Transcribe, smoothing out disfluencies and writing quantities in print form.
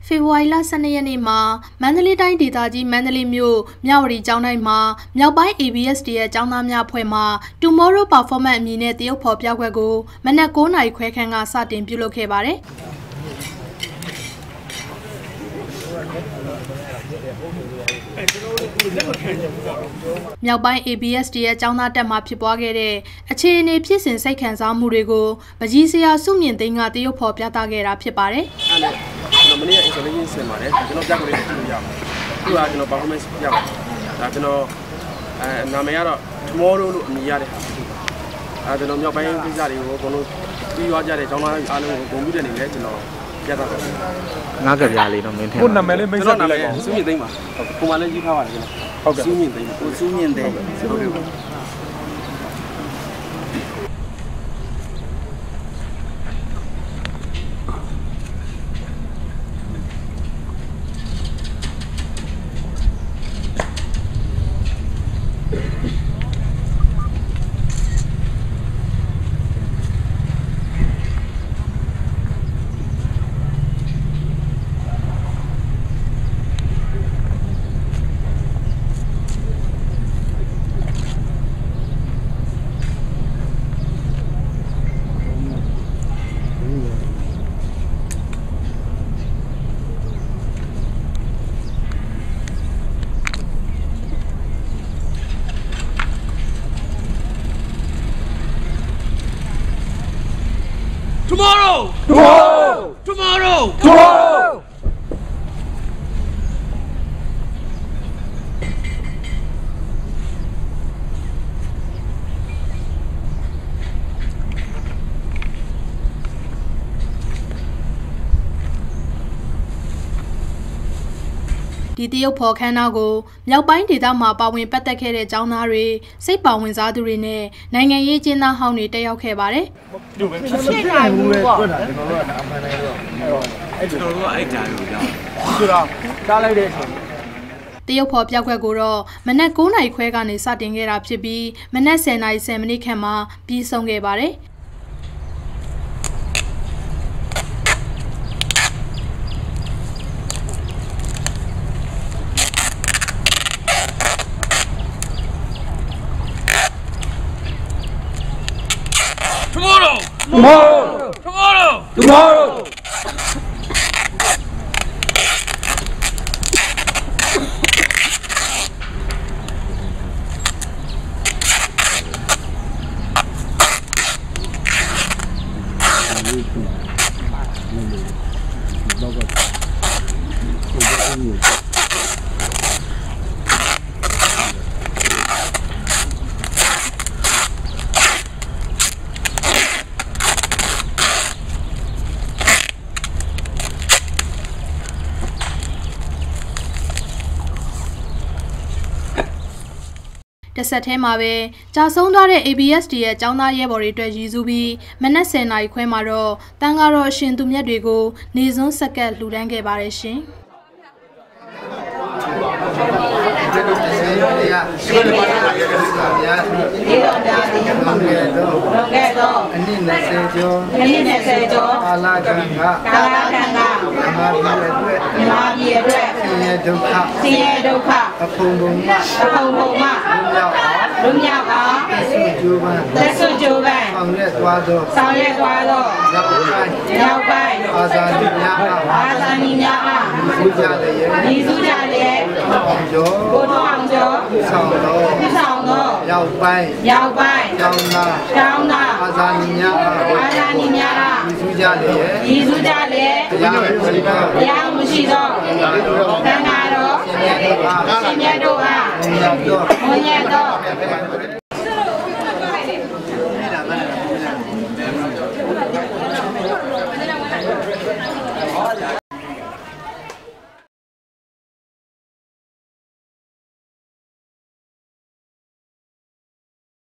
ဖေဖော်ဝါရီလ12ရက်နေ့မှာမန္တလေးတိုင်းဒေသကြီးမန္တလေးမြို့မြဝတီကျောင်းတိုင်းမှာမြောက်ပိုင်း ABSD ရဲ့ကျောင်းသားများအဖွဲ့မှ Tomorrow Performance အမည်နဲ့တရုတ်ဖော်ပြပွဲကိုမနက်9:00 နာရီခွဲခန့်ကစတင်ပြုလုပ်ခဲ့ပါတယ်။မြောက်ပိုင်း ABSD ရဲ့ကျောင်းသားတက်မှာဖြစ်ပွားခဲ့တဲ့အခြေအနေဖြစ်စဉ်စိတ်ခံစားမှုတွေကိုပကြီးစရာစုမြင့်သိန်းကတရုတ်ဖော်ပြသခဲ့တာဖြစ်ပါတယ်။ကျွန်တော်မနေ့က installation ဆင်ပါတယ်ကျွန်တော်ပြကိုလေးကြည့်လို့ရပါတယ်သူကကျွန်တော် performance ပြပါတယ်ဒါကျွန်တော်နာမည်ကတော့ Tomorrow လို့အမည်ရတဲ့ဟာကျွန်တော်မြောက်ပိုင်းကိစ္စတွေကိုအကုန်လုံးပြီးသွားကြတဲ့ကျောင်းသားအားလုံးကိုဂုဏ်ပြုတဲ့အနေနဲ့ကျွန်တော်ပြသပါတယ်ငါးကပြားလေးတော့မင်းထင်ကိုနာမည်လေးမိတ်ဆက်ပေးလိုက်ပါဦးစုမြင့်သိန်းပါကိုမလည်းကြီးထားပါတယ်ကျွန်တော်ဟုတ်ကဲ့စုမြင့်သိန်းကိုစုမြင့်သိန်းဟုတ်ကဲ့Tomorrow! Tomorrow! Tomorrow! Tomorrow! ဒီတရုတ်ဖော်ခန်းနာကိုမြောက်ပိုင်းဒေသမှာပါဝင်ပတ်သက်ခဲ့တဲ့ကျောင်းသားတွေစိတ်ပါဝင်စားသူတွေနဲ့နိုင်ငံရေးကျင်းသားဟောင်းတွေတက်ရောက်ခဲ့ပါတယ်။ဖြစ်နိုင်ဘူးပေါ့။ကျွန်တော်တို့ကအမှန်တိုင်းတော့ကျွန်တော်တို့ကအဲ့ကြားလို့ကြောက်။ဆိုတော့ကြားလိုက်တဲ့အချိန်တရုတ်ဖော်ပြခွက်ကိုတော့မနက်9:00 နာရီခွဲကနေစတင်ခဲ့တာဖြစ်ပြီးမနက်10:10 မိနစ်ခန့်မှာပြီးဆုံးခဲ့ပါတယ်။ Tomorrow! Tomorrow! Tomorrow! Tomorrow! တစ်ဆက်ထဲမှာပဲကြာဆုံးသွားတဲ့ ABSD ရဲ့ကျောင်းသားရဲဘော်တွေအတွက်ရည်စူးပြီးမနက်10:00 နာရီခွဲမှာတော့တန်ဃာတော်အရှင်သူမြတ်တွေကိုနေစွန်းဆက်ကပ်လှူဒန်းခဲ့ပါတယ်ရှင်။အနည်း20ကျော်ကာလကံကမြန်မာပြည်အတွက်ဆင်းရဲဒုက္ခအဖုံဖုံမှလွမြောက်အောင်သက်စွကြိုးပမ်းဆောင်ရွက်သွားသောရောက်ပိုင်းအာဇာနည်များအားဒီစုကြလျက်ကိုထောင်ကျော်ဆောင်သောရောက်ပိုင်းကျောင်းသားအာဇာနည်များအားဒီစုကြလျက်တရားမရှိသောသံဃာတော်ရှင်မြတ်တို့အားဘုံညက်သော